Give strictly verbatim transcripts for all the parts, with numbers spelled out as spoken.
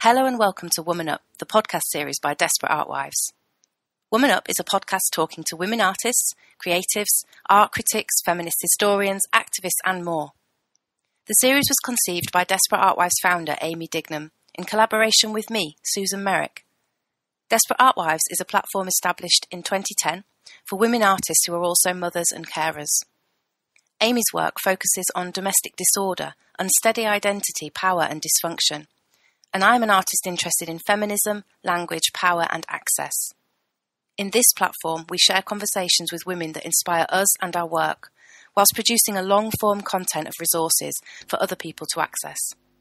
Hello and welcome to Woman Up, the podcast series by Desperate Art Wives. Woman Up is a podcast talking to women artists, creatives, art critics, feminist historians, activists and more. The series was conceived by Desperate Art Wives founder Amy Dignam in collaboration with me, Susan Merrick. Desperate Art Wives is a platform established in twenty ten for women artists who are also mothers and carers. Amy's work focuses on domestic disorder, unsteady identity, power and dysfunction. And I'm an artist interested in feminism, language, power and access. In this platform, we share conversations with women that inspire us and our work, whilst producing a long-form content of resources for other people to access.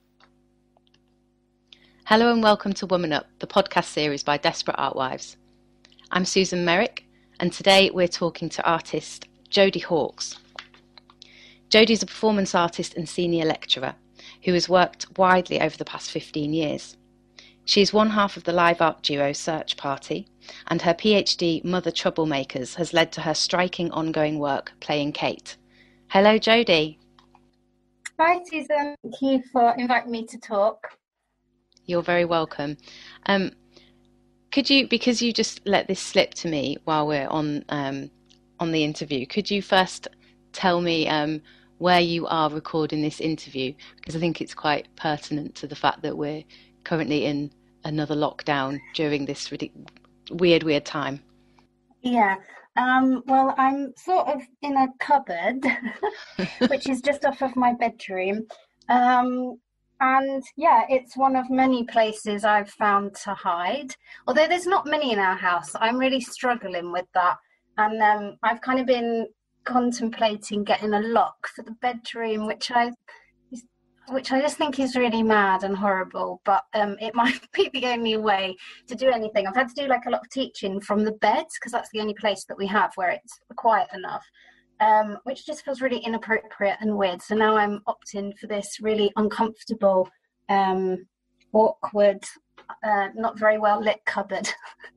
Hello and welcome to Woman Up, the podcast series by Desperate Art Wives. I'm Susan Merrick, and today we're talking to artist Jodie Hawkes. Jodie's a performance artist and senior lecturer who has worked widely over the past fifteen years. She is one half of the live art duo Search Party, and her PhD Mother Troublemakers has led to her striking ongoing work playing Kate. Hello, Jodie. Hi, Susan. Thank you for inviting me to talk. You're very welcome. Um, could you, because you just let this slip to me while we're on um, on the interview, could you first tell me um, where you are recording this interview, because I think it's quite pertinent to the fact that we're currently in another lockdown during this ridic- weird, weird time. Yeah, um, well, I'm sort of in a cupboard, which is just off of my bedroom. Um, and yeah, it's one of many places I've found to hide. Although there's not many in our house, I'm really struggling with that. And um, I've kind of been contemplating getting a lock for the bedroom, which I which I just think is really mad and horrible, but um, it might be the only way to do anything. I've had to do like a lot of teaching from the bed because that's the only place that we have where it's quiet enough, um, which just feels really inappropriate and weird. So now I'm opting for this really uncomfortable, um, awkward, uh, not very well lit cupboard.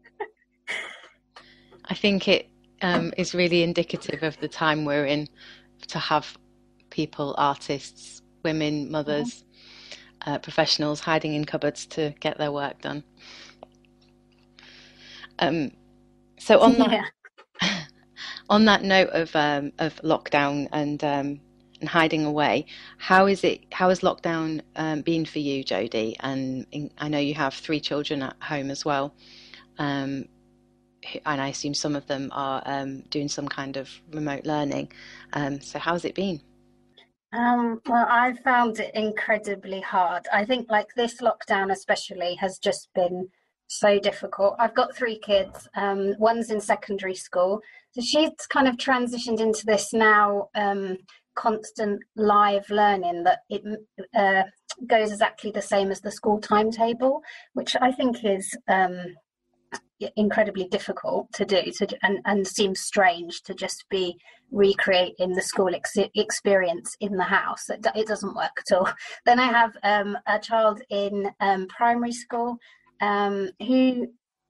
I think it Um, is really indicative of the time we're in, to have people, artists, women, mothers, mm-hmm. uh, professionals hiding in cupboards to get their work done. Um, so on that yeah. on that note of um, of lockdown and um, and hiding away, how is it? How has lockdown um, been for you, Jodie? And in, I know you have three children at home as well. Um, and I assume some of them are um, doing some kind of remote learning. Um, so how's it been? Um, well, I found it incredibly hard. I think like this lockdown especially has just been so difficult. I've got three kids. Um, one's in secondary school. So she's kind of transitioned into this now um, constant live learning that it uh, goes exactly the same as the school timetable, which I think is... Um, incredibly difficult to do to, and, and seems strange to just be recreating the school ex- experience in the house. It, it doesn't work at all. Then I have um, a child in um, primary school um, who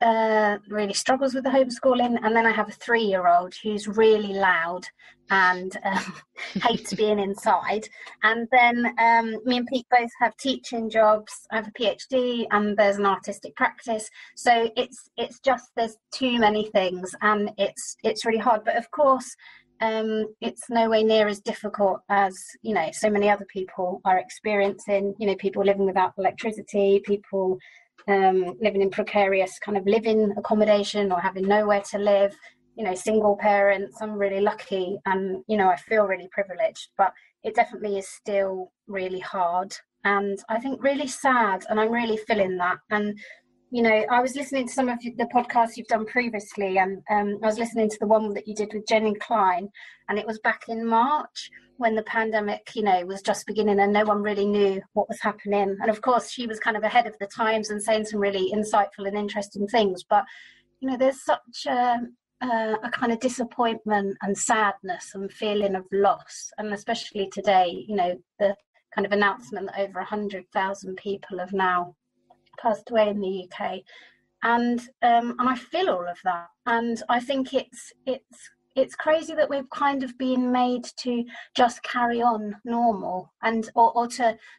uh, really struggles with the homeschooling, and then I have a three-year-old who's really loud and um, hates being inside. And then um, me and Pete both have teaching jobs. I have a PhD and there's an artistic practice. So it's it's just there's too many things and it's it's really hard. But of course, um, it's nowhere near as difficult as, you know, so many other people are experiencing, you know, people living without electricity, people um, living in precarious kind of living accommodation or having nowhere to live. You know, single parents. I'm really lucky and, you know, I feel really privileged, but it definitely is still really hard and I think really sad, and I'm really feeling that. And, you know, I was listening to some of the podcasts you've done previously, and um, I was listening to the one that you did with Jen and Klein, and it was back in March when the pandemic, you know, was just beginning and no one really knew what was happening. And of course, she was kind of ahead of the times and saying some really insightful and interesting things. But, you know, there's such a... Uh, a kind of disappointment and sadness and feeling of loss, and especially today, you know, the kind of announcement that over one hundred thousand people have now passed away in the U K, and um, and I feel all of that, and I think it's it's it's crazy that we've kind of been made to just carry on normal and or, or to to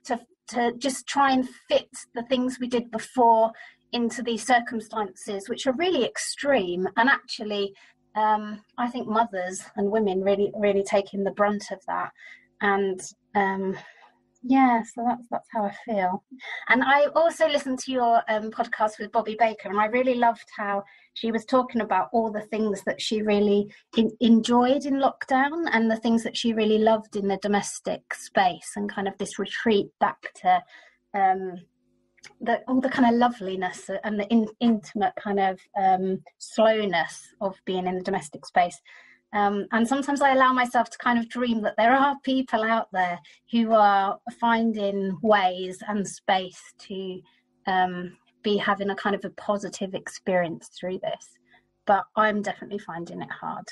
to just try and fit the things we did before into these circumstances, which are really extreme. And actually, um, I think mothers and women really, really taking the brunt of that. And um, yeah, so that's that's how I feel. And I also listened to your um, podcast with Bobby Baker, and I really loved how she was talking about all the things that she really in, enjoyed in lockdown, and the things that she really loved in the domestic space, and kind of this retreat back to um, the, all the kind of loveliness and the in, intimate kind of um, slowness of being in the domestic space. Um, and sometimes I allow myself to kind of dream that there are people out there who are finding ways and space to um, be having a kind of a positive experience through this. But I'm definitely finding it hard.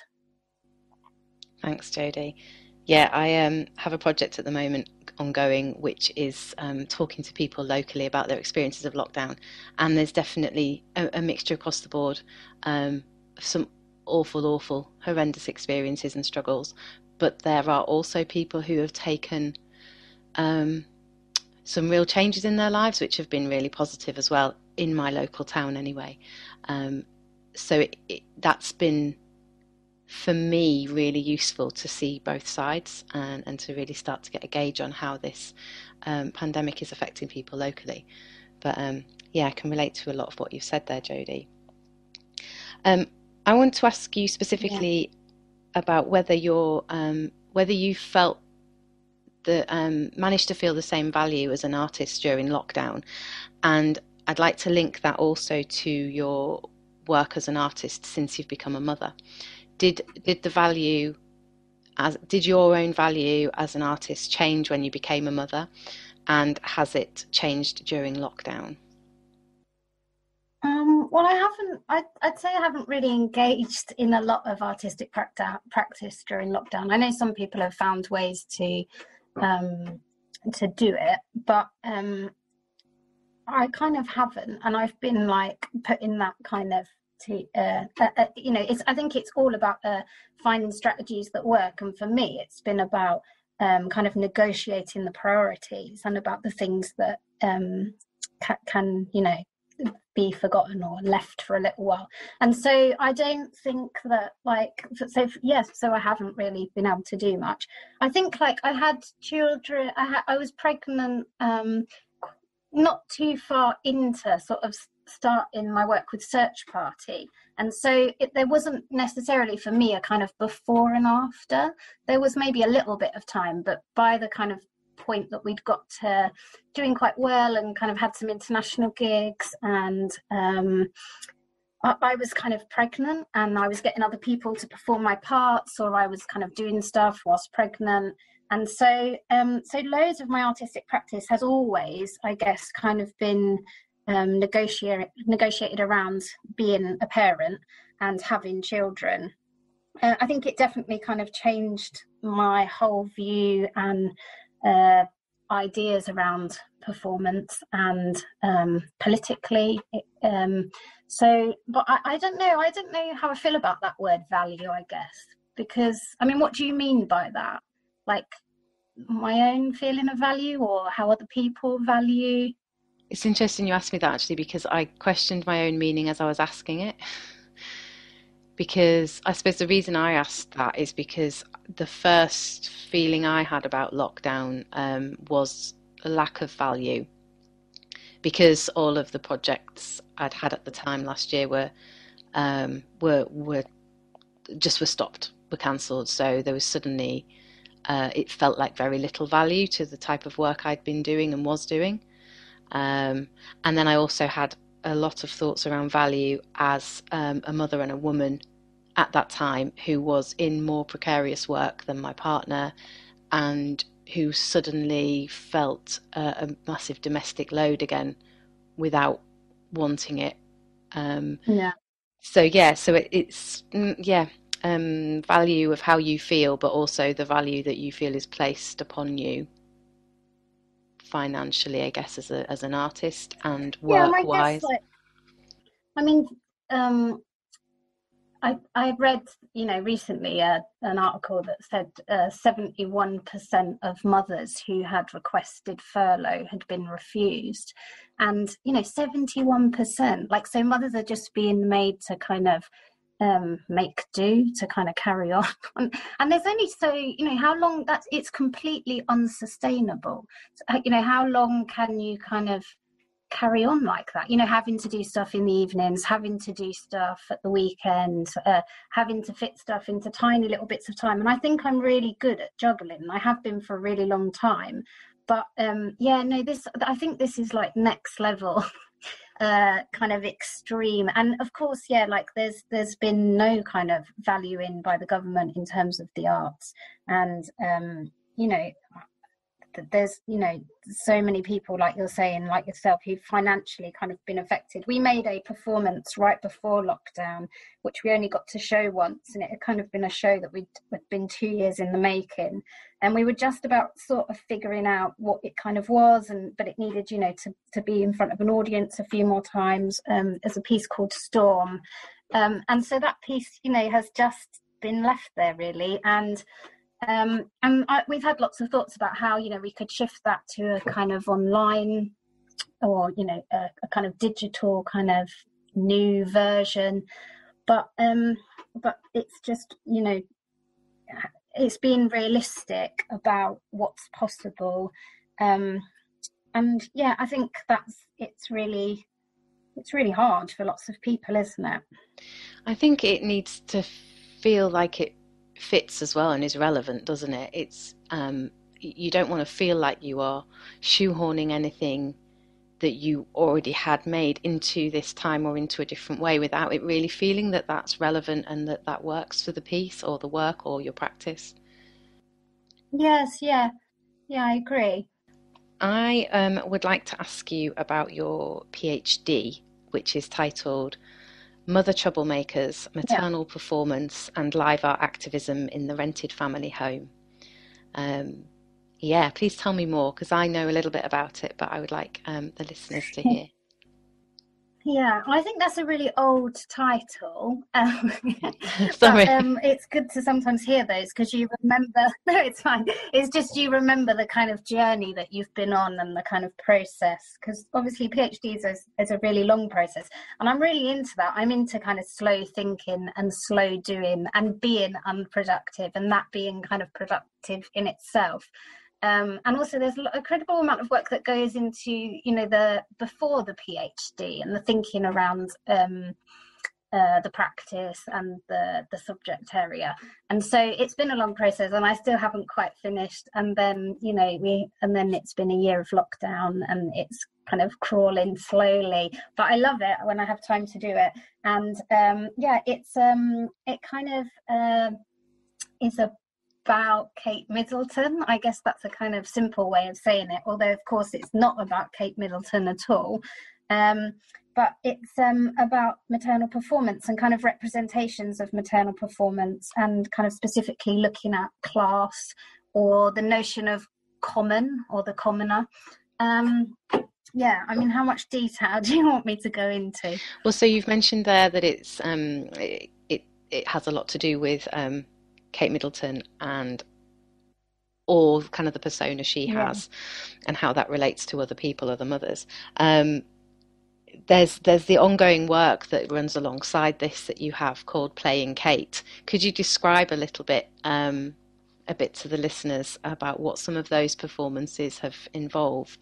Thanks, Jodie. Yeah, I um, have a project at the moment ongoing, which is um, talking to people locally about their experiences of lockdown. And there's definitely a, a mixture across the board. Um, some awful, awful, horrendous experiences and struggles, but there are also people who have taken um, some real changes in their lives, which have been really positive as well, in my local town anyway. Um, so it, it, that's been, for me, really useful to see both sides and, and to really start to get a gauge on how this um, pandemic is affecting people locally. But um, yeah, I can relate to a lot of what you've said there, Jodie. Um, I want to ask you specifically yeah. about whether you're, um, whether you felt the um, managed to feel the same value as an artist during lockdown, and I'd like to link that also to your work as an artist since you've become a mother. Did did the value, as did your own value as an artist change when you became a mother, and has it changed during lockdown? Um, well, I haven't, I'd, I'd say I haven't really engaged in a lot of artistic practice, practice during lockdown. I know some people have found ways to um, to do it, but um, I kind of haven't. And I've been like put in that kind of, to, uh, uh, uh, you know, it's, I think it's all about uh, finding strategies that work. And for me, it's been about um, kind of negotiating the priorities and about the things that um, ca- can, you know, be forgotten or left for a little while. And so I don't think that like so yes so I haven't really been able to do much. I think like I had children, I, ha- I was pregnant um not too far into sort of starting my work with Search Party, and so it, there wasn't necessarily for me a kind of before and after. There was maybe a little bit of time, but by the kind of point that we'd got to doing quite well and kind of had some international gigs, and um, I, I was kind of pregnant, and I was getting other people to perform my parts, or I was kind of doing stuff whilst pregnant. And so um, so loads of my artistic practice has always, I guess, kind of been um, negotiate, negotiated around being a parent and having children. Uh, I think it definitely kind of changed my whole view and uh, ideas around performance and um, politically. Um, so, but I, I don't know. I don't know how I feel about that word value, I guess, because, I mean, what do you mean by that? Like my own feeling of value, or how other people value? It's interesting you asked me that, actually, because I questioned my own meaning as I was asking it. Because I suppose the reason I asked that is because the first feeling I had about lockdown um, was a lack of value, because all of the projects I'd had at the time last year were um, were were just were stopped, were cancelled. So there was suddenly uh, it felt like very little value to the type of work I'd been doing and was doing. Um, and then I also had a lot of thoughts around value as um, a mother and a woman at that time who was in more precarious work than my partner, and who suddenly felt a, a massive domestic load again without wanting it. Um, yeah. So yeah, so it, it's yeah, um, value of how you feel, but also the value that you feel is placed upon you financially, I guess, as a as an artist and Yeah, and I guess work-wise. like, I mean, um, I, I read, you know, recently uh, an article that said uh, seventy-one percent of mothers who had requested furlough had been refused. And, you know, seventy-one percent, like, so mothers are just being made to kind of um, make do, to kind of carry on. And there's only so, you know, how long that's, it's completely unsustainable. So, you know, how long can you kind of carry on like that, you know, having to do stuff in the evenings, having to do stuff at the weekend, uh, having to fit stuff into tiny little bits of time. And I think I'm really good at juggling. I have been for a really long time, but um yeah, no, this, I think this is like next level uh kind of extreme. And of course, yeah, like there's there's been no kind of value in by the government in terms of the arts. And um you know, there's, you know, so many people, like you're saying, like yourself, who've financially kind of been affected. We made a performance right before lockdown, which we only got to show once, and it had kind of been a show that we'd been two years in the making, and we were just about sort of figuring out what it kind of was, and but it needed, you know, to, to be in front of an audience a few more times. Um, there's a piece called Storm, um, and so that piece, you know, has just been left there really. And Um, and I, we've had lots of thoughts about how, you know, we could shift that to a kind of online, or, you know, a, a kind of digital kind of new version. But um, but it's just, you know, it's being realistic about what's possible. Um, and yeah, I think that's, it's really, it's really hard for lots of people, isn't it? I think it needs to feel like it fits as well and is relevant, doesn't it? It's um you don't want to feel like you are shoehorning anything that you already had made into this time or into a different way without it really feeling that that's relevant and that that works for the piece or the work or your practice. Yes, yeah, yeah, I agree. I um would like to ask you about your PhD, which is titled Mother Troublemakers, Maternal yeah. Performance and Live Art Activism in the Rented Family Home. Um, yeah, please tell me more, because I know a little bit about it, but I would like um, the listeners to hear. Yeah, I think that's a really old title. Um, Sorry. But um, it's good to sometimes hear those, because you remember, no, it's fine. It's just you remember the kind of journey that you've been on and the kind of process, because obviously PhDs is, is a really long process. And I'm really into that. I'm into kind of slow thinking and slow doing and being unproductive, and that being kind of productive in itself. Um, and also there's a credible amount of work that goes into, you know, the before the PhD and the thinking around um, uh, the practice and the, the subject area. And so it's been a long process, and I still haven't quite finished. And then, you know, we, and then it's been a year of lockdown, and it's kind of crawling slowly, but I love it when I have time to do it. And um, yeah, it's, um, it kind of uh, is a about Kate Middleton. I guess that's a kind of simple way of saying it, although of course it's not about Kate Middleton at all. Um, but it's um, about maternal performance and kind of representations of maternal performance, and kind of specifically looking at class or the notion of common or the commoner. Um, yeah, I mean, how much detail do you want me to go into? Well, so you've mentioned there that it's um, it, it, it has a lot to do with um, Kate Middleton and all kind of the persona she has, yeah. and how that relates to other people, other mothers. Um, there's there's the ongoing work that runs alongside this that you have called Playing Kate. Could you describe a little bit, um, a bit to the listeners about what some of those performances have involved?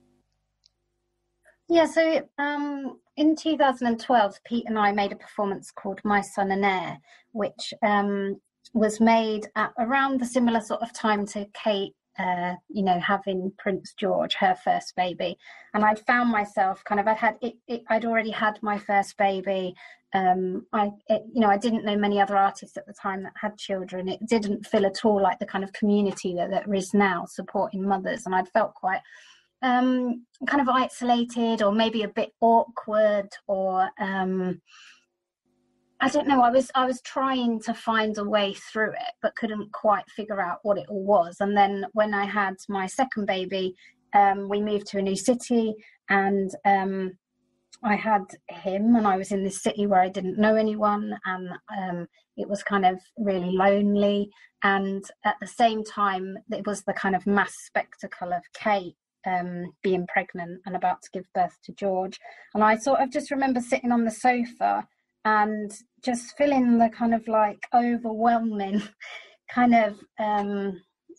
Yeah, so um, in two thousand twelve, Pete and I made a performance called My Son and Heir, which um, was made at around the similar sort of time to Kate, uh, you know, having Prince George, her first baby. And I'd found myself kind of, I'd had, it, it, I'd already had my first baby. Um, I, it, you know, I didn't know many other artists at the time that had children. It didn't feel at all like the kind of community that there is now supporting mothers. And I'd felt quite um, kind of isolated, or maybe a bit awkward, or, um, I don't know, I was I was trying to find a way through it, but couldn't quite figure out what it all was. And then when I had my second baby, um, we moved to a new city, and um, I had him, and I was in this city where I didn't know anyone, and um, it was kind of really lonely. And at the same time, it was the kind of mass spectacle of Kate um, being pregnant and about to give birth to George. And I sort of just remember sitting on the sofa and just feeling the kind of like overwhelming kind of um,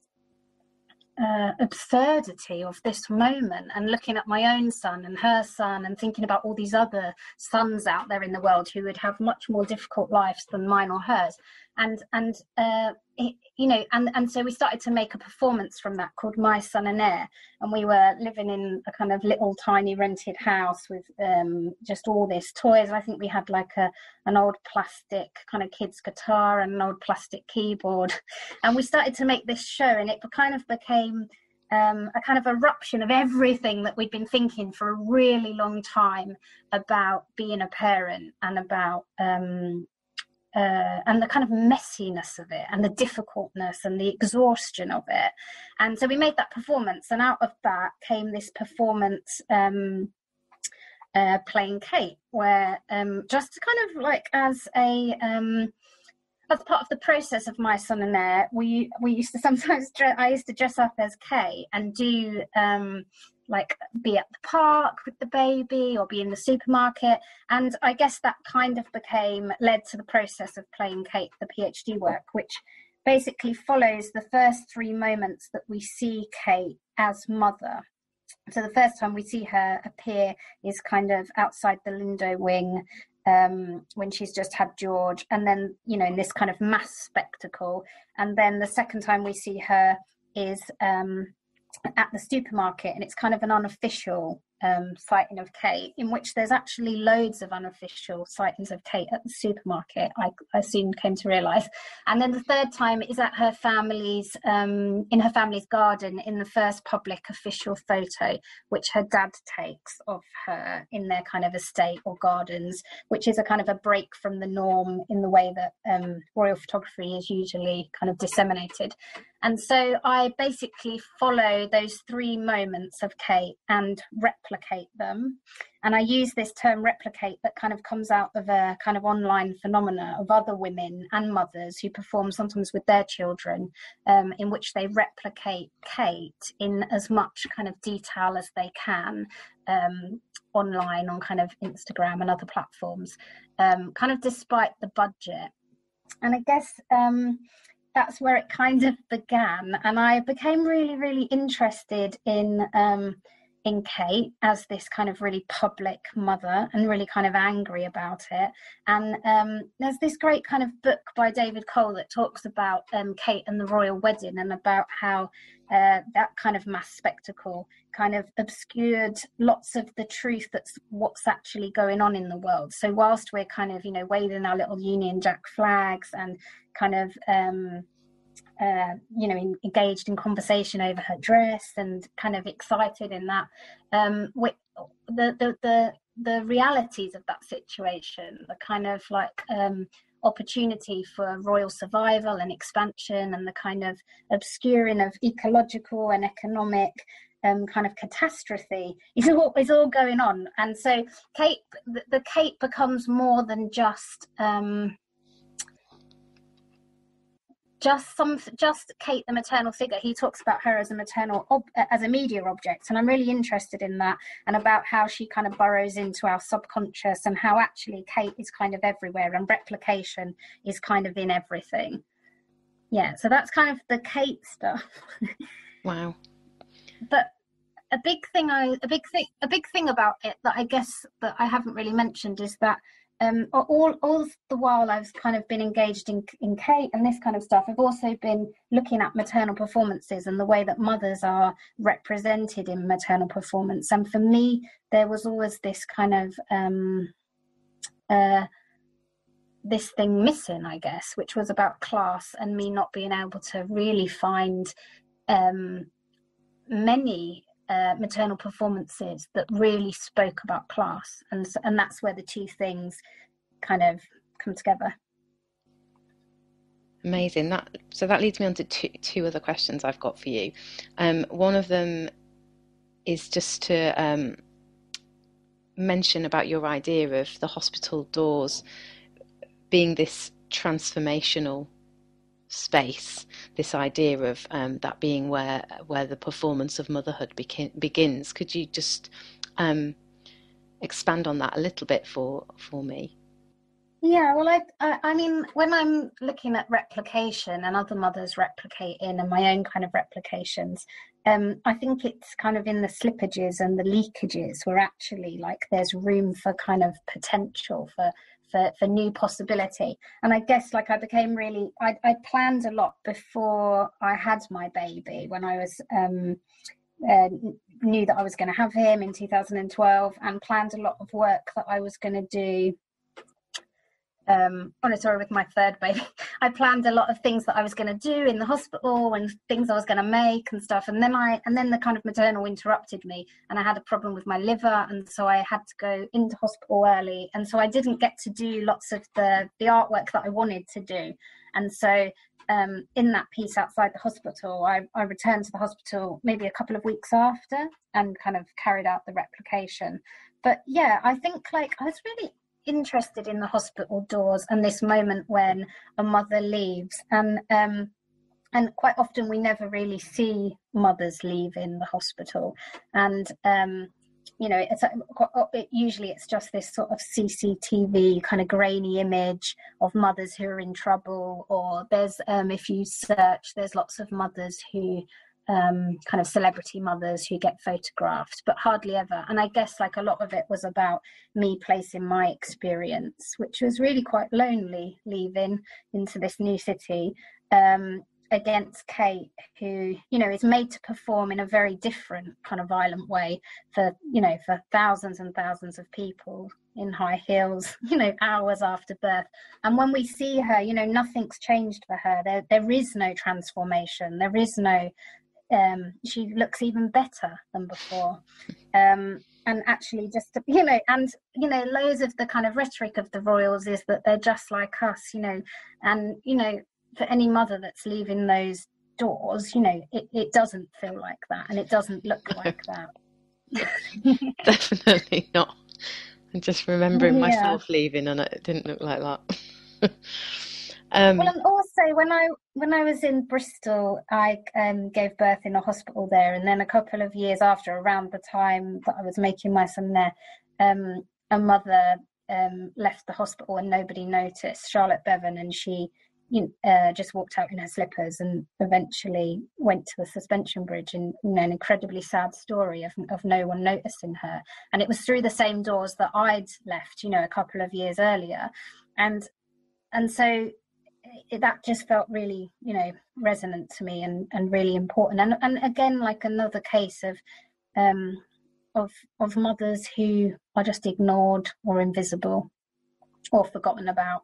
uh, absurdity of this moment, and looking at my own son and her son and thinking about all these other sons out there in the world who would have much more difficult lives than mine or hers. And and uh, it, you know, and and so we started to make a performance from that called My Son and Heir, and we were living in a kind of little tiny rented house with um, just all these toys. I think we had like a an old plastic kind of kids guitar and an old plastic keyboard, and we started to make this show, and it kind of became um, a kind of eruption of everything that we'd been thinking for a really long time about being a parent, and about um, Uh, and the kind of messiness of it, and the difficultness and the exhaustion of it. And so we made that performance, and out of that came this performance um, uh, playing Kate, where um, just kind of like as a um, as part of the process of My Son and Heir, we we used to sometimes dress, I used to dress up as Kate and do um, like be at the park with the baby or be in the supermarket. And I guess that kind of became led to the process of playing Kate, the PhD work, which basically follows the first three moments that we see Kate as mother. So the first time we see her appear is kind of outside the Lindo wing um, when she's just had George, and then, you know, in this kind of mass spectacle. And then the second time we see her is um, at the supermarket, and it's kind of an unofficial um, sighting of Kate, in which there's actually loads of unofficial sightings of Kate at the supermarket, I, I soon came to realise. And then the third time is at her family's, um, in her family's garden, in the first public official photo, which her dad takes of her in their kind of estate or gardens, which is a kind of a break from the norm in the way that um, royal photography is usually kind of disseminated. And so I basically follow those three moments of Kate and replicate them. And I use this term replicate that kind of comes out of a kind of online phenomena of other women and mothers who perform sometimes with their children, um, in which they replicate Kate in as much kind of detail as they can um, online on kind of Instagram and other platforms, um, kind of despite the budget. And I guess um, that's where it kind of began. And I became really, really interested in um, in Kate as this kind of really public mother, and really kind of angry about it. And um, there's this great kind of book by David Cole that talks about um, Kate and the royal wedding, and about how uh, that kind of mass spectacle kind of obscured lots of the truth that's what's actually going on in the world. So whilst we're kind of, you know, waving our little Union Jack flags and kind of um uh you know in, engaged in conversation over her dress and kind of excited in that, um with the the the, the realities of that situation, the kind of like um opportunity for royal survival and expansion, and the kind of obscuring of ecological and economic um kind of catastrophe is all is all going on. And so Kate, the, the Kate becomes more than just um just some just Kate, the maternal figure. He talks about her as a maternal ob, as a media object, and I'm really interested in that, and about how she kind of burrows into our subconscious, and how actually Kate is kind of everywhere, and replication is kind of in everything. Yeah, so that's kind of the Kate stuff. Wow. But a big thing I a big thing a big thing about it that I guess that I haven't really mentioned is that Um, all, all the while I've kind of been engaged in, in Kate and this kind of stuff, I've also been looking at maternal performances and the way that mothers are represented in maternal performance. And for me, there was always this kind of um, uh, this thing missing, I guess, which was about class, and me not being able to really find um, many Uh, maternal performances that really spoke about class, and and that's where the two things kind of come together. Amazing. That so that leads me on to two, two other questions I've got for you. Um, one of them is just to um, mention about your idea of the hospital doors being this transformational space, this idea of um, that being where where the performance of motherhood begin, begins. Could you just um, expand on that a little bit for for me? Yeah, well, I, I, I mean, when I'm looking at replication and other mothers replicating and my own kind of replications, um, I think it's kind of in the slippages and the leakages where actually like there's room for kind of potential for for, for new possibility. And I guess like I became really, I, I planned a lot before I had my baby when I was, um, uh, knew that I was going to have him in two thousand twelve, and planned a lot of work that I was going to do. Um, oh no, sorry, with my third baby, I planned a lot of things that I was going to do in the hospital and things I was going to make and stuff. And then I, and then the kind of maternal interrupted me, and I had a problem with my liver, and so I had to go into hospital early, and so I didn't get to do lots of the the artwork that I wanted to do. And so um, in that piece outside the hospital, I, I returned to the hospital maybe a couple of weeks after and kind of carried out the replication. But yeah, I think like I was really interested in the hospital doors and this moment when a mother leaves, and um and quite often we never really see mothers leave in the hospital, and um you know it's it, usually it's just this sort of C C T V kind of grainy image of mothers who are in trouble, or there's um if you search, there's lots of mothers who um kind of celebrity mothers who get photographed, but hardly ever. And I guess like a lot of it was about me placing my experience, which was really quite lonely, leaving into this new city um against Kate, who, you know, is made to perform in a very different kind of violent way for, you know, for thousands and thousands of people in high heels, you know, hours after birth. And when we see her, you know, nothing's changed for her. There there is no transformation. There is no Um, she looks even better than before. Um, and actually just, you know, and, you know, loads of the kind of rhetoric of the royals is that they're just like us, you know, and, you know, for any mother that's leaving those doors, you know, it, it doesn't feel like that, and it doesn't look like that. Definitely not. I'm just remembering Yeah. myself leaving and it didn't look like that. Um, well, and also when I when I was in Bristol, I um, gave birth in a hospital there, and then a couple of years after, around the time that I was making my son there, um, a mother um, left the hospital and nobody noticed, Charlotte Bevan, and she you know, uh, just walked out in her slippers and eventually went to the suspension bridge, and you know, an incredibly sad story of, of no one noticing her. And it was through the same doors that I'd left, you know, a couple of years earlier, and and so It, that just felt really, you know, resonant to me, and, and really important. And and again, like another case of um of of mothers who are just ignored or invisible or forgotten about.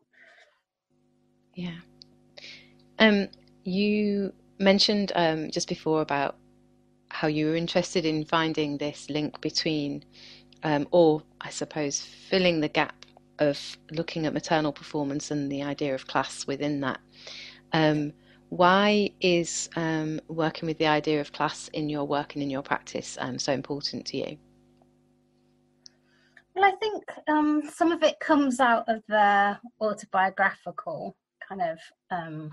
Yeah. Um, you mentioned um just before about how you were interested in finding this link between, um, or I suppose filling the gap of looking at maternal performance and the idea of class within that. Um, why is um, working with the idea of class in your work and in your practice um, so important to you? Well, I think um, some of it comes out of the autobiographical kind of um,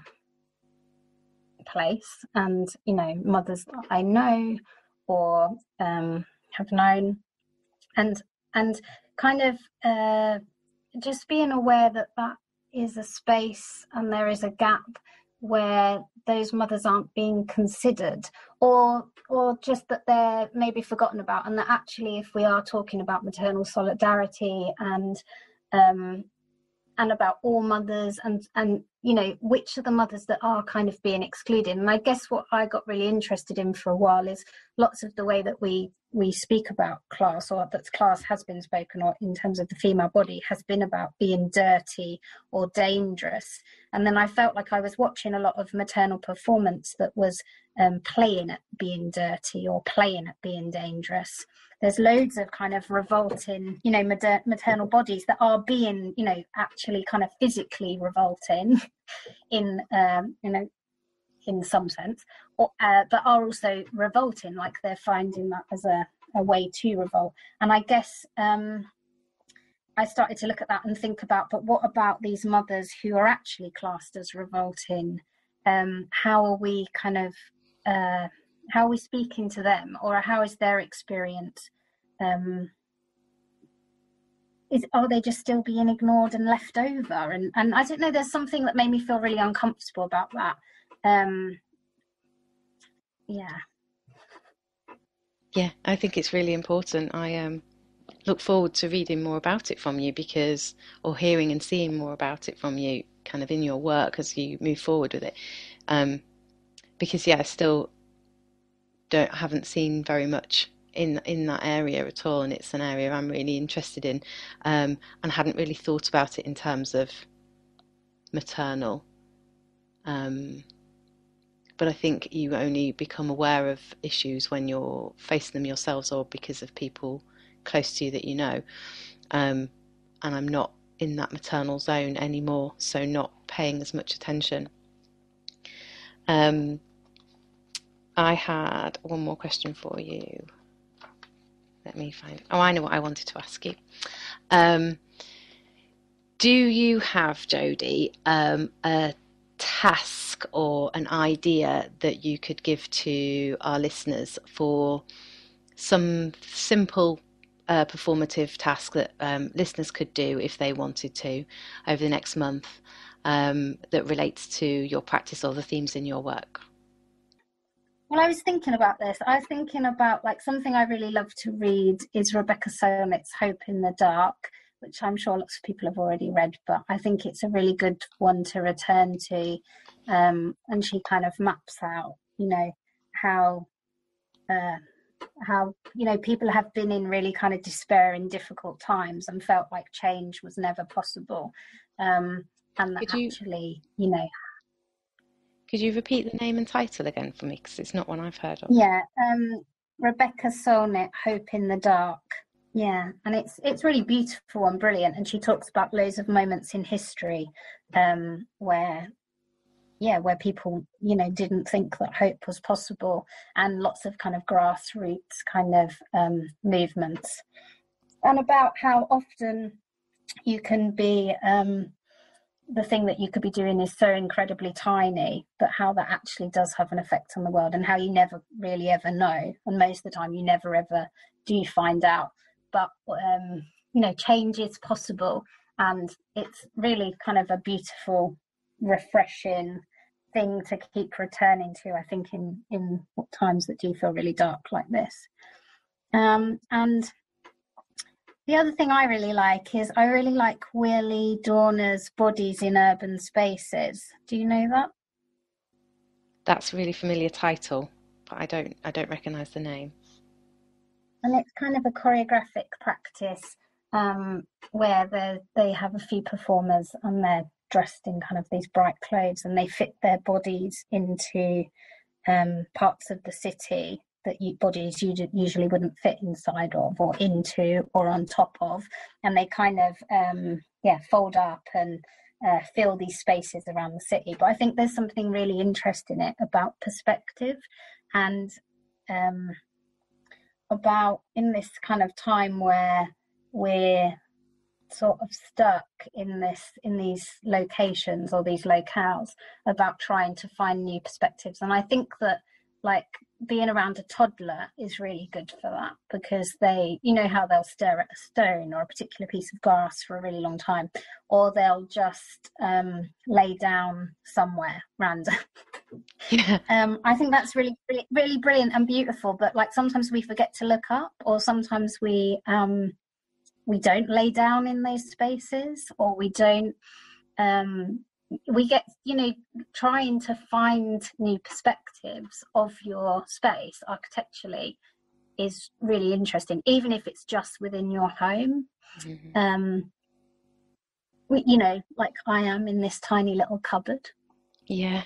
place, and, you know, mothers that I know or um, have known, and and kind of uh, just being aware that that is a space and there is a gap where those mothers aren't being considered, or or just that they're maybe forgotten about, and that actually if we are talking about maternal solidarity and um and about all mothers, and and you know, which are the mothers that are kind of being excluded. And I guess what I got really interested in for a while is lots of the way that we we speak about class, or that class has been spoken, or in terms of the female body, has been about being dirty or dangerous. And then I felt like I was watching a lot of maternal performance that was um, playing at being dirty or playing at being dangerous. There's loads of kind of revolting, you know, mater- maternal bodies that are being, you know, actually kind of physically revolting in, um, you know, in some sense, or, uh, but are also revolting, like they're finding that as a a way to revolt. And I guess um, I started to look at that and think about, but what about these mothers who are actually classed as revolting? Um, how are we kind of, uh, how are we speaking to them, or how is their experience? Um, is, are they just still being ignored and left over? And, and I don't know, there's something that made me feel really uncomfortable about that. Um, yeah. Yeah, I think it's really important. I um, look forward to reading more about it from you, because, or hearing and seeing more about it from you kind of in your work as you move forward with it. Um, because yeah, I still don't, haven't seen very much in in that area at all, and it's an area I'm really interested in, um, and hadn't really thought about it in terms of maternal. Um, but I think you only become aware of issues when you're facing them yourselves, or because of people close to you that you know. Um, and I'm not in that maternal zone anymore, so not paying as much attention. Um, I had one more question for you. Let me find. Oh, I know what I wanted to ask you. Um, do you have, Jodie, um, a task or an idea that you could give to our listeners for some simple uh, performative task that um, listeners could do if they wanted to over the next month, um, that relates to your practice or the themes in your work? Well, I was thinking about this. I was thinking about, like, something I really love to read is Rebecca Solnit's Hope in the Dark, which I'm sure lots of people have already read, but I think it's a really good one to return to. Um, and she kind of maps out, you know, how, uh, how, you know, people have been in really kind of despair in difficult times and felt like change was never possible. Um, and that Could you, actually, you know, could you repeat the name and title again for me? Because it's not one I've heard of. Yeah, um, Rebecca Solnit, Hope in the Dark. Yeah, and it's it's really beautiful and brilliant. And she talks about loads of moments in history um, where, yeah, where people, you know, didn't think that hope was possible, and lots of kind of grassroots kind of um, movements, and about how often you can be. Um, the thing that you could be doing is so incredibly tiny, but how that actually does have an effect on the world, and how you never really ever know, and most of the time you never ever do find out. But um you know, change is possible, and it's really kind of a beautiful, refreshing thing to keep returning to, I think, in in times that do feel really dark like this. Um and the other thing I really like is I really like Willie Dorner's Bodies in Urban Spaces. Do you know that? That's a really familiar title, but I don't I don't recognise the name. And it's kind of a choreographic practice um, where they they have a few performers and they're dressed in kind of these bright clothes, and they fit their bodies into um, parts of the city that you, bodies usually wouldn't fit inside of, or into, or on top of, and they kind of um, yeah fold up and uh, fill these spaces around the city. But I think there's something really interesting in it about perspective, and um, about, in this kind of time where we're sort of stuck in this in these locations or these locales, about trying to find new perspectives. And I think that, like, being around a toddler is really good for that, because they, you know how they'll stare at a stone or a particular piece of grass for a really long time, or they'll just um, lay down somewhere random. Yeah. um, I think that's really, really, really brilliant and beautiful. But, like, sometimes we forget to look up, or sometimes we um, we don't lay down in those spaces, or we don't. Um, we get, you know, trying to find new perspectives of your space architecturally is really interesting, even if it's just within your home. Mm-hmm. Um, we, you know, like I am in this tiny little cupboard. Yeah.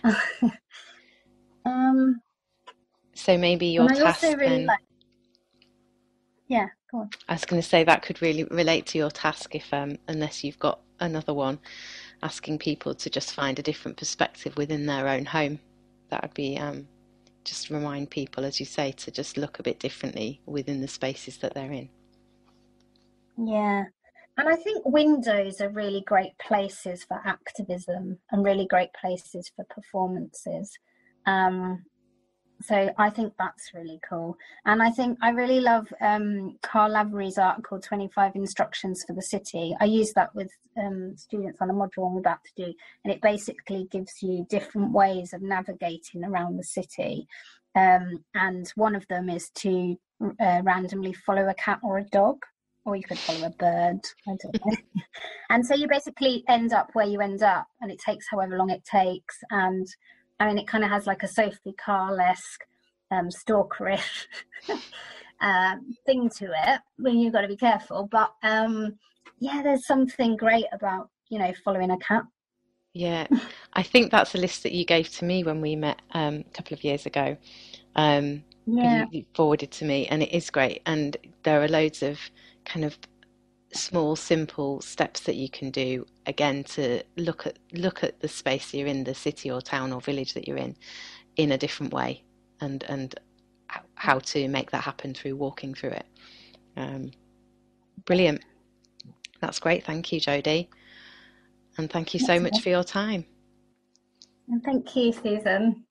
um, so maybe your and I task also really then... like... Yeah, go on. I was going to say that could really relate to your task, if um, unless you've got another one, asking people to just find a different perspective within their own home. That would be um, just remind people, as you say, to just look a bit differently within the spaces that they're in. Yeah. And I think windows are really great places for activism and really great places for performances. Um, so I think that's really cool. And I think I really love um, Carl Lavery's article, twenty-five Instructions for the City. I use that with um, students on a module I'm about to do. And it basically gives you different ways of navigating around the city. Um, and one of them is to uh, randomly follow a cat or a dog. Or you could follow a bird, I don't know. And so you basically end up where you end up, and it takes however long it takes. And I mean, it kind of has like a Sophie Calle-esque, um, stalkerish um, thing to it. I mean, you've got to be careful. But um, yeah, there's something great about, you know, following a cat. Yeah, I think that's a list that you gave to me when we met um, a couple of years ago. Um, yeah. you, you forwarded to me, and it is great. And there are loads of kind of small, simple steps that you can do, again, to look at look at the space you're in, the city or town or village that you're in, in a different way, and and how to make that happen through walking through it. Um, brilliant. That's great. Thank you, Jodie. And thank you so That's much nice. for your time. And thank you, Susan.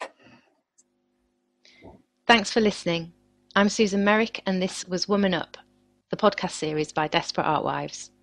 Thanks for listening. I'm Susan Merrick, and this was Woman Up, the podcast series by Desperate Art Wives.